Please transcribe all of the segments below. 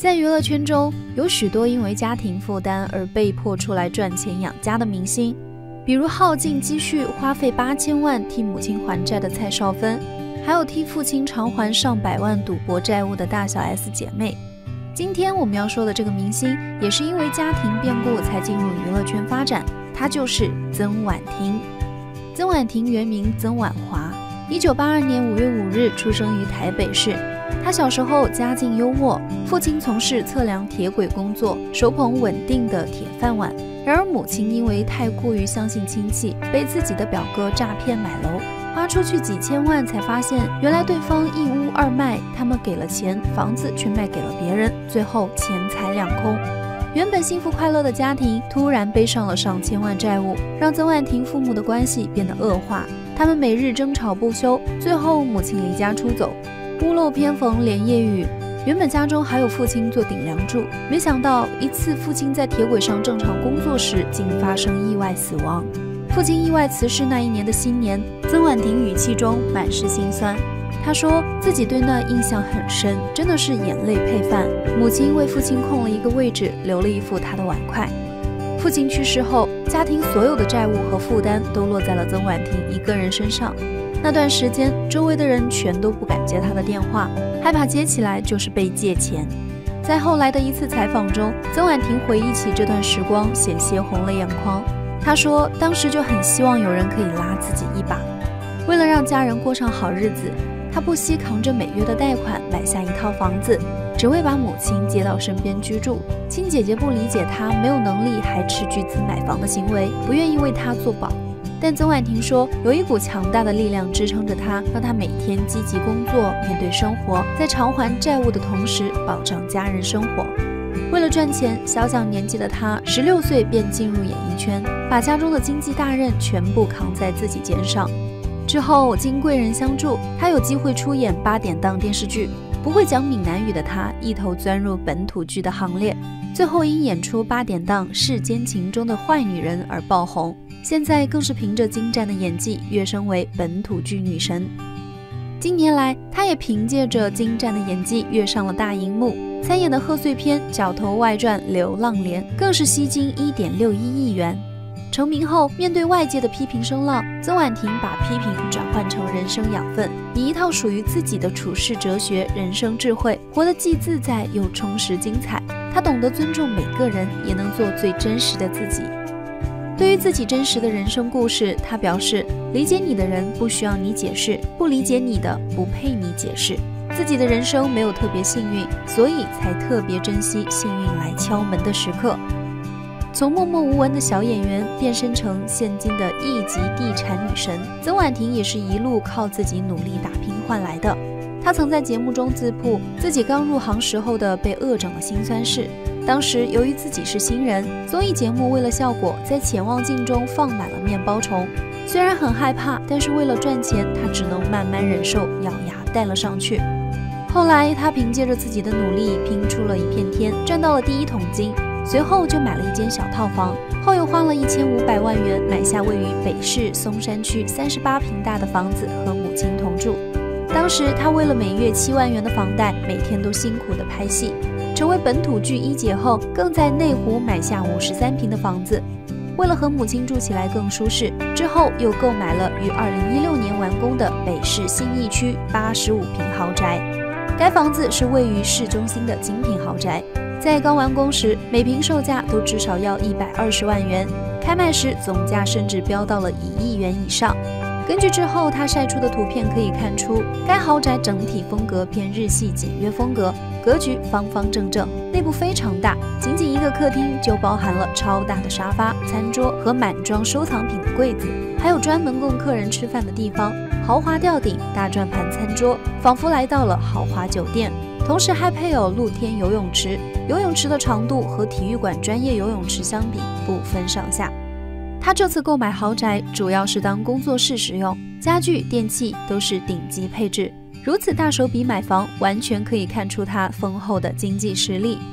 在娱乐圈中，有许多因为家庭负担而被迫出来赚钱养家的明星，比如耗尽积蓄花费8000万替母亲还债的蔡少芬，还有替父亲偿还上百万赌博债务的大小 S 姐妹。今天我们要说的这个明星，也是因为家庭变故才进入娱乐圈发展，她就是曾婉婷。曾婉婷原名曾婉华，1982年5月5日出生于台北市。她小时候家境优渥，父亲从事测量铁轨工作，手捧稳定的铁饭碗。然而母亲因为太过于相信亲戚，被自己的表哥诈骗买楼，花出去几千万，才发现原来对方一屋二卖，他们给了钱，房子却卖给了别人，最后钱财两空。原本幸福快乐的家庭突然背上了上千万债务，让曾婉婷父母的关系变得恶化，他们每日争吵不休，最后母亲离家出走。屋漏偏逢连夜雨，原本家中还有父亲做顶梁柱，没想到一次父亲在铁轨上正常工作时，竟发生意外死亡。父亲意外辞世那一年的新年，曾婉婷语气中满是心酸。她说自己对那印象很深，真的是眼泪配饭。母亲为父亲空了一个位置，留了一副他的碗筷。父亲去世后，家庭所有的债务和负担都落在了曾婉婷一个人身上。那段时间，周围的人全都不敢接她的电话，害怕接起来就是被借钱。在后来的一次采访中，曾婉婷回忆起这段时光，险些红了眼眶。她说当时就很希望有人可以拉自己一把，为了让家人过上好日子，她不惜扛着每月的贷款买下一套房子，只为把母亲接到身边居住。亲姐姐不理解她没有能力还斥巨资买房的行为，不愿意为她做保。但曾婉婷说，有一股强大的力量支撑着她，让她每天积极工作，面对生活，在偿还债务的同时保障家人生活。为了赚钱，小小年纪的她16岁便进入演艺圈，把家中的经济大任全部扛在自己肩上。之后经贵人相助，她有机会出演8点档电视剧。不会讲闽南语的她一头钻入本土剧的行列，最后因演出8点档《世间情》中的坏女人而爆红。现在更是凭着精湛的演技跃升为本土剧女神。近年来，她也凭借着精湛的演技跃上了大荧幕，参演的贺岁片《角头外传流浪连》更是吸金1.61亿元。成名后，面对外界的批评声浪，曾婉婷把批评转换成人生养分，以一套属于自己的处世哲学、人生智慧，活得既自在又充实精彩。她懂得尊重每个人，也能做最真实的自己。对于自己真实的人生故事，他表示，理解你的人不需要你解释，不理解你的不配你解释。自己的人生没有特别幸运，所以才特别珍惜幸运来敲门的时刻。从默默无闻的小演员变身成现今的亿级地产女神，曾婉婷也是一路靠自己努力打拼换来的。她曾在节目中自曝自己刚入行时候的被恶整的辛酸事。当时由于自己是新人，综艺节目为了效果，在潜望镜中放满了面包虫。虽然很害怕，但是为了赚钱，她只能慢慢忍受，咬牙带了上去。后来，她凭借着自己的努力，拼出了一片天，赚到了第1桶金。随后就买了一间小套房，后又花了1500万元买下位于北市松山区38坪大的房子，和母亲同住。当时她为了每月7万元的房贷，每天都辛苦的拍戏。成为本土剧一姐后，更在内湖买下53坪的房子。为了和母亲住起来更舒适，之后又购买了于2016年完工的北市信义区85坪豪宅。该房子是位于市中心的精品豪宅，在刚完工时，每坪售价都至少要120万元，开卖时总价甚至飙到了1亿元以上。根据之后他晒出的图片可以看出，该豪宅整体风格偏日系简约风格，格局方方正正，内部非常大，仅仅一个客厅就包含了超大的沙发、餐桌和满装收藏品的柜子，还有专门供客人吃饭的地方，豪华吊顶、大转盘餐桌，仿佛来到了豪华酒店。同时还配有露天游泳池，游泳池的长度和体育馆专业游泳池相比不分上下。他这次购买豪宅主要是当工作室使用，家具电器都是顶级配置。如此大手笔买房，完全可以看出他丰厚的经济实力。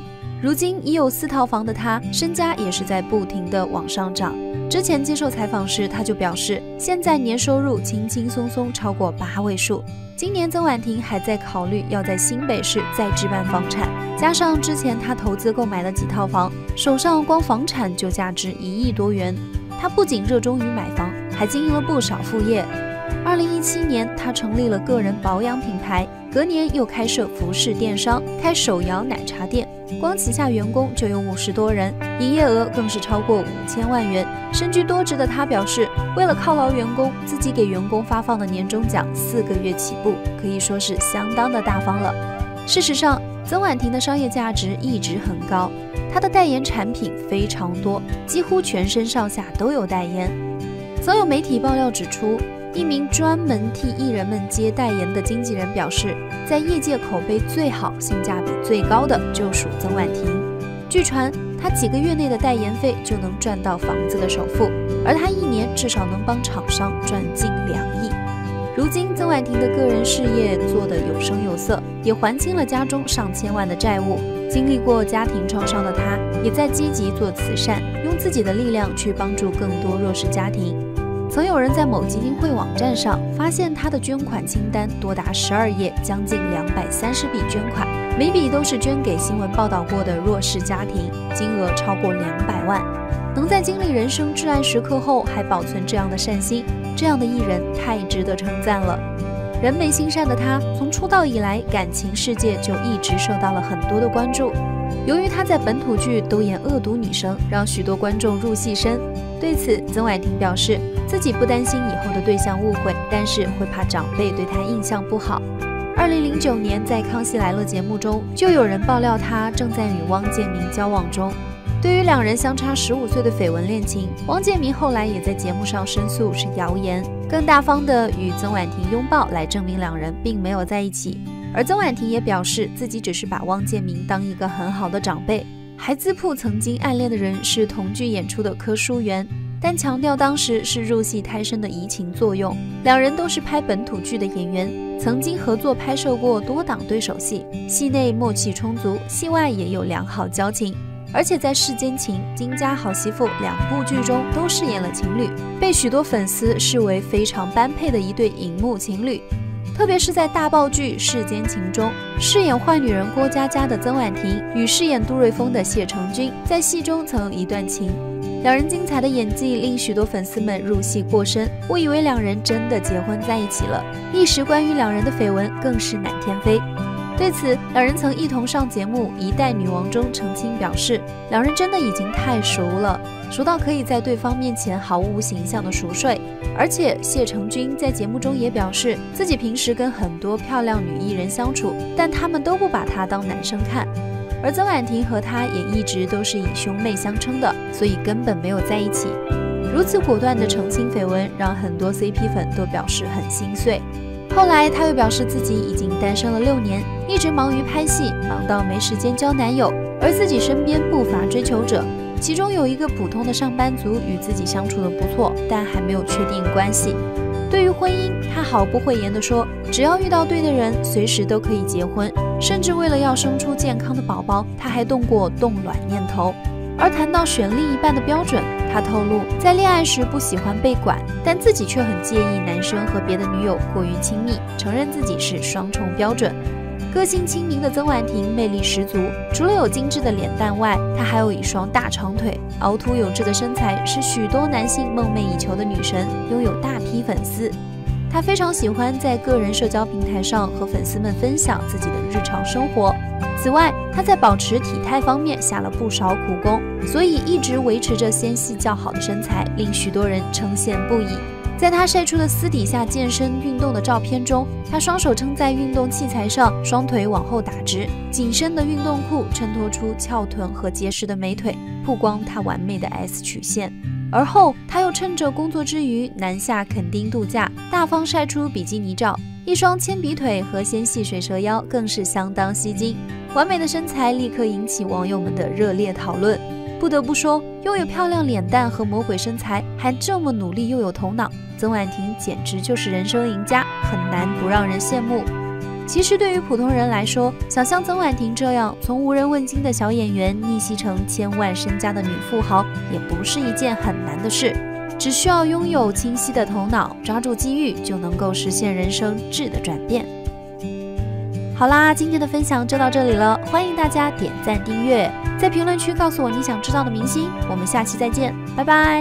如今已有4套房的她，身家也是在不停的往上涨。之前接受采访时，她就表示，现在年收入轻轻松松超过8位数。今年曾婉婷还在考虑要在新北市再置办房产，加上之前她投资购买了几套房，手上光房产就价值1亿多元。她不仅热衷于买房，还经营了不少副业。2017年，她成立了个人保养品牌，隔年又开设服饰电商，开手摇奶茶店，光旗下员工就有50多人，营业额更是超过5000万元。身居多职的她表示，为了犒劳员工，自己给员工发放的年终奖4个月起步，可以说是相当的大方了。事实上，曾婉婷的商业价值一直很高，她的代言产品非常多，几乎全身上下都有代言。曾有媒体爆料指出，一名专门替艺人们接代言的经纪人表示，在业界口碑最好、性价比最高的就属曾婉婷。据传，她几个月内的代言费就能赚到房子的首付，而她一年至少能帮厂商赚近2亿。如今，曾婉婷的个人事业做得有声有色，也还清了家中上千万的债务。经历过家庭创伤的她，也在积极做慈善，用自己的力量去帮助更多弱势家庭。曾有人在某基金会网站上发现他的捐款清单多达12页，将近230笔捐款，每笔都是捐给新闻报道过的弱势家庭，金额超过200万。能在经历人生至暗时刻后还保存这样的善心，这样的艺人太值得称赞了。人美心善的他，从出道以来，感情世界就一直受到了很多的关注。由于他在本土剧都演恶毒女生，让许多观众入戏深。对此，曾婉婷表示，自己不担心以后的对象误会，但是会怕长辈对她印象不好。2009年，在《康熙来了》节目中，就有人爆料她正在与汪建民交往中。对于两人相差15岁的绯闻恋情，汪建民后来也在节目上申诉是谣言，更大方的与曾婉婷拥抱来证明两人并没有在一起。而曾婉婷也表示，自己只是把汪建民当一个很好的长辈，还自曝曾经暗恋的人是同剧演出的柯书媛，但强调当时是入戏胎生的移情作用。两人都是拍本土剧的演员，曾经合作拍摄过多档对手戏，戏内默契充足，戏外也有良好交情。而且在《世间情》《金家好媳妇》2部剧中都饰演了情侣，被许多粉丝视为非常般配的一对荧幕情侣。特别是在大爆剧《世间情》中，饰演坏女人郭佳佳的曾婉婷与饰演杜瑞峰的谢成军在戏中曾有一段情，两人精彩的演技令许多粉丝们入戏过深，误以为两人真的结婚在一起了，一时关于两人的绯闻更是满天飞。对此，两人曾一同上节目《一代女王》中澄清表示，两人真的已经太熟了，熟到可以在对方面前毫无形象的熟睡。而且谢成军在节目中也表示，自己平时跟很多漂亮女艺人相处，但他们都不把他当男生看。而曾婉婷和他也一直都是以兄妹相称的，所以根本没有在一起。如此果断的澄清绯闻，让很多 CP 粉都表示很心碎。后来他又表示自己已经单身了6年，一直忙于拍戏，忙到没时间交男友，而自己身边不乏追求者，其中有一个普通的上班族与自己相处的不错，但还没有确定关系。对于婚姻，他毫不讳言地说，只要遇到对的人，随时都可以结婚，甚至为了要生出健康的宝宝，他还动过冻卵念头。而谈到选另一半的标准，他透露在恋爱时不喜欢被管，但自己却很介意男生和别的女友过于亲密，承认自己是双重标准。个性亲民的曾婉婷魅力十足，除了有精致的脸蛋外，她还有一双大长腿，凹凸有致的身材是许多男性梦寐以求的女神，拥有大批粉丝。她非常喜欢在个人社交平台上和粉丝们分享自己的日常生活。此外，她在保持体态方面下了不少苦功，所以一直维持着纤细较好的身材，令许多人称羡不已。在她晒出的私底下健身运动的照片中，她双手撑在运动器材上，双腿往后打直，紧身的运动裤衬托出翘臀和结实的美腿，曝光她完美的 S 曲线。而后，她又趁着工作之余南下垦丁度假，大方晒出比基尼照，一双铅笔腿和纤细水蛇腰更是相当吸睛，完美的身材立刻引起网友们的热烈讨论。不得不说，拥有漂亮脸蛋和魔鬼身材，还这么努力又有头脑，曾婉婷简直就是人生赢家，很难不让人羡慕。 其实对于普通人来说，想像曾婉婷这样从无人问津的小演员逆袭成千万身家的女富豪，也不是一件很难的事，只需要拥有清晰的头脑，抓住机遇，就能够实现人生质的转变。好啦，今天的分享就到这里了，欢迎大家点赞订阅，在评论区告诉我你想知道的明星，我们下期再见，拜拜。